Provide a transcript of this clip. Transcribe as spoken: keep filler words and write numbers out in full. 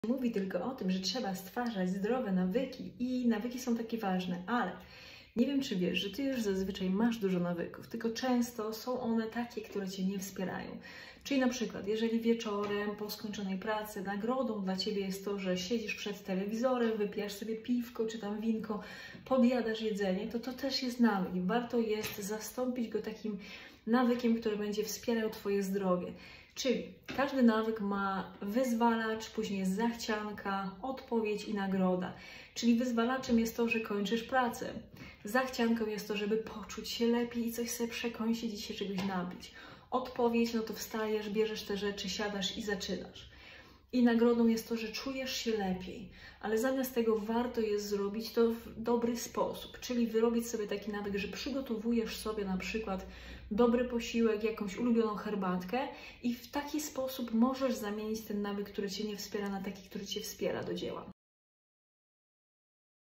Mówi tylko o tym, że trzeba stwarzać zdrowe nawyki i nawyki są takie ważne, ale nie wiem, czy wiesz, że Ty już zazwyczaj masz dużo nawyków, tylko często są one takie, które Cię nie wspierają. Czyli na przykład, jeżeli wieczorem po skończonej pracy nagrodą dla Ciebie jest to, że siedzisz przed telewizorem, wypijasz sobie piwko czy tam winko, podjadasz jedzenie, to to też jest nawyk. Warto jest zastąpić go takim nawykiem, który będzie wspierał Twoje zdrowie. Czyli każdy nawyk ma wyzwalacz, później jest zachcianka, odpowiedź i nagroda. Czyli wyzwalaczem jest to, że kończysz pracę. Zachcianką jest to, żeby poczuć się lepiej i coś sobie przekąsić i się czegoś napić. Odpowiedź, no to wstajesz, bierzesz te rzeczy, siadasz i zaczynasz. I nagrodą jest to, że czujesz się lepiej, ale zamiast tego warto jest zrobić to w dobry sposób, czyli wyrobić sobie taki nawyk, że przygotowujesz sobie na przykład dobry posiłek, jakąś ulubioną herbatkę i w taki sposób możesz zamienić ten nawyk, który Cię nie wspiera, na taki, który Cię wspiera do dzieła.